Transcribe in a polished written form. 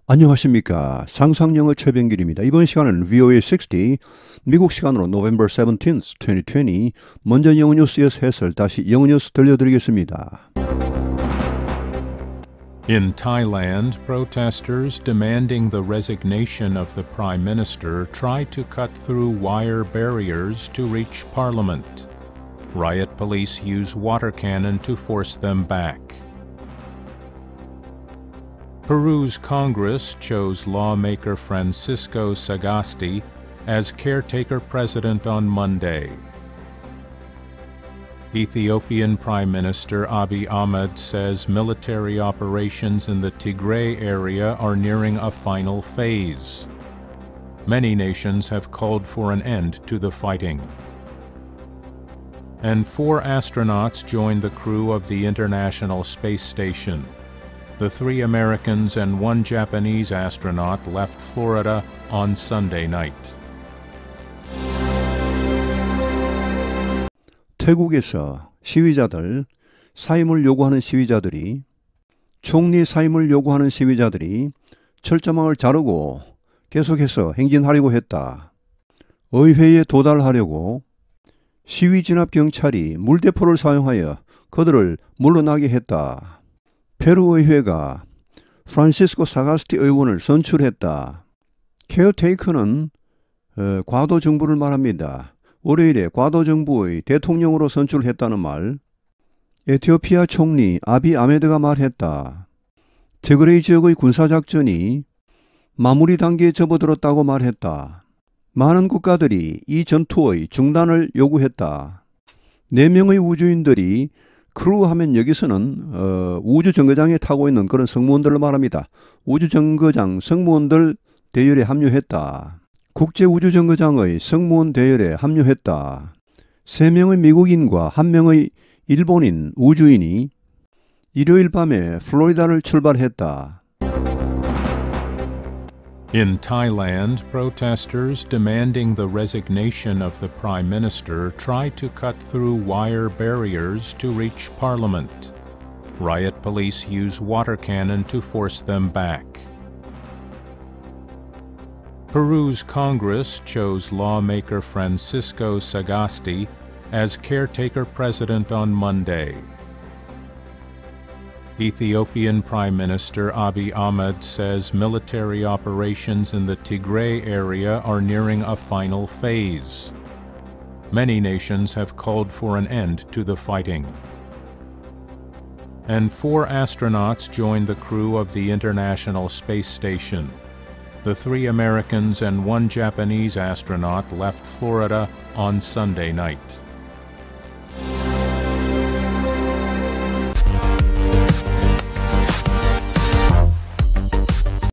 안녕하십니까. 상상영어 최병길입니다. 이번 시간은 VOA 60, 미국 시간으로 November 17th, 2020 먼저 영어 뉴스에서 해설 다시 영어 뉴스 들려드리겠습니다. In Thailand, protesters demanding the resignation of the Prime Minister tried to cut through wire barriers to reach Parliament. Riot police use water cannon to force them back. Peru's Congress chose lawmaker Francisco Sagasti as caretaker president on Monday. Ethiopian Prime Minister Abiy Ahmed says military operations in the Tigray area are nearing a final phase. Many nations have called for an end to the fighting. And 4 astronauts joined the crew of the International Space Station. The 3 Americans and 1 Japanese astronaut left Florida on Sunday night. 태국에서 시위자들, 사임을 요구하는 시위자들이 총리 사임을 요구하는 시위자들이 철조망을 자르고 계속해서 행진하려고 했다. 의회에 도달하려고 시위 진압 경찰이 물대포를 사용하여 그들을 물러나게 했다. 페루 의회가 프란시스코 사가스티 의원을 선출했다. 케어테이커는 과도 정부를 말합니다. 월요일에 과도 정부의 대통령으로 선출했다는 말. 에티오피아 총리 아비 아메드가 말했다. 티그레이 지역의 군사작전이 마무리 단계에 접어들었다고 말했다. 많은 국가들이 이 전투의 중단을 요구했다. 4명의 우주인들이 크루하면 여기서는 우주정거장에 타고 있는 그런 승무원들을 말합니다. 우주정거장 승무원들 대열에 합류했다. 국제우주정거장의 승무원 대열에 합류했다. 3명의 미국인과 1명의 일본인 우주인이 일요일 밤에 플로리다를 출발했다. In Thailand, protesters demanding the resignation of the Prime Minister tried to cut through wire barriers to reach Parliament. Riot police use water cannon to force them back. Peru's Congress chose lawmaker Francisco Sagasti as caretaker president on Monday. Ethiopian Prime Minister Abiy Ahmed says military operations in the Tigray area are nearing a final phase. Many nations have called for an end to the fighting. And 4 astronauts joined the crew of the International Space Station. The 3 Americans and 1 Japanese astronaut left Florida on Sunday night.